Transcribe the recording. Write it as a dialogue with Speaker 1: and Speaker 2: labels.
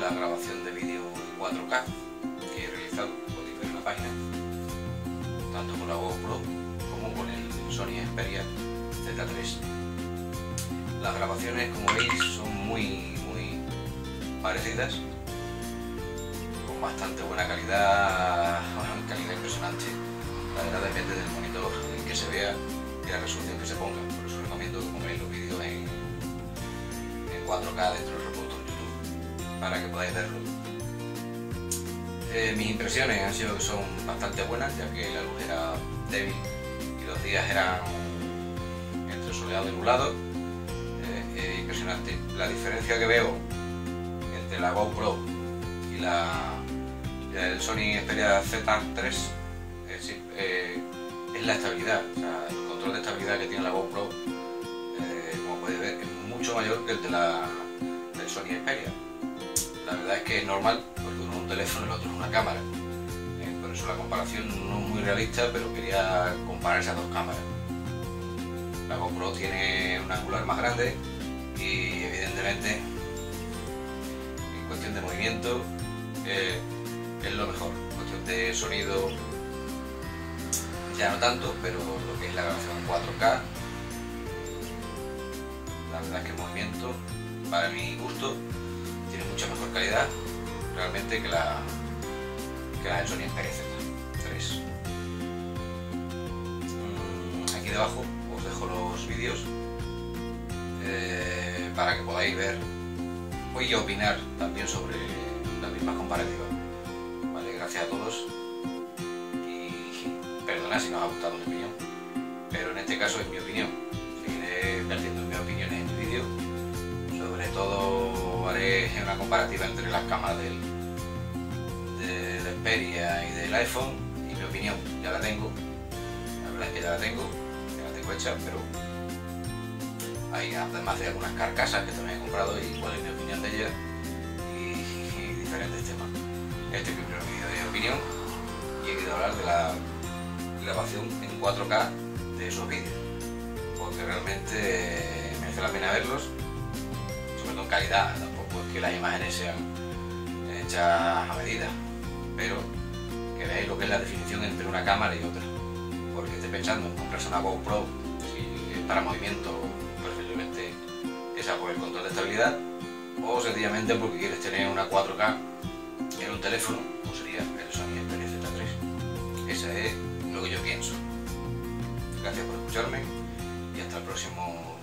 Speaker 1: la grabación de vídeo en 4K que he realizado, podéis ver en la página, tanto con la GoPro como con el Sony Xperia Z3. Las grabaciones, como veis, son muy parecidas, con bastante buena calidad, calidad impresionante. La verdad depende del monitor en que se vea y la resolución que se ponga. Por eso recomiendo que pongáis los vídeos en 4K dentro del reproductor YouTube para que podáis verlo. Mis impresiones han sido que son bastante buenas, ya que la luz era débil y los días eran entre soleado y nublado. Impresionante. La diferencia que veo entre la GoPro y el Sony Xperia Z3 es la estabilidad. O sea, el control de estabilidad que tiene la GoPro, como podéis ver, es mucho mayor que el del Sony Xperia. La verdad es que es normal, porque uno es un teléfono y el otro es una cámara. Por eso la comparación no es muy realista, pero quería comparar esas dos cámaras. La GoPro tiene un angular más grande y evidentemente en cuestión de movimiento es lo mejor. En cuestión de sonido ya no tanto, pero lo que es la grabación en 4K, la verdad es que el movimiento, para mi gusto, tiene mucha mejor calidad realmente que la del Sony Xperia Z3. Aquí debajo os dejo los vídeos para que podáis ver y opinar también sobre las mismas comparativas. Vale, gracias a todos y perdona si no os ha gustado mi opinión, pero en este caso es mi opinión. Seguiré vertiendo mis opiniones en mi vídeo. Sobre todo haré una comparativa entre las cámaras del Xperia y del iPhone, y mi opinión ya la tengo. La verdad es que ya la tengo hecha, pero hay además de algunas carcasas que también he comprado y cuál es mi opinión de ellas y diferentes temas. Este es mi primer vídeo de opinión y he querido hablar de la grabación en 4K de esos vídeos, porque realmente merece la pena verlos, sobre todo en calidad. Tampoco es que las imágenes sean hechas a medida, pero que veáis lo que es la definición entre una cámara y otra. Porque esté pensando en comprarse una GoPro si es para movimiento, preferiblemente esa por el control de estabilidad, o sencillamente porque quieres tener una 4K en un teléfono, pues sería el Sony Xperia Z3. Eso es lo que yo pienso. Gracias por escucharme y hasta el próximo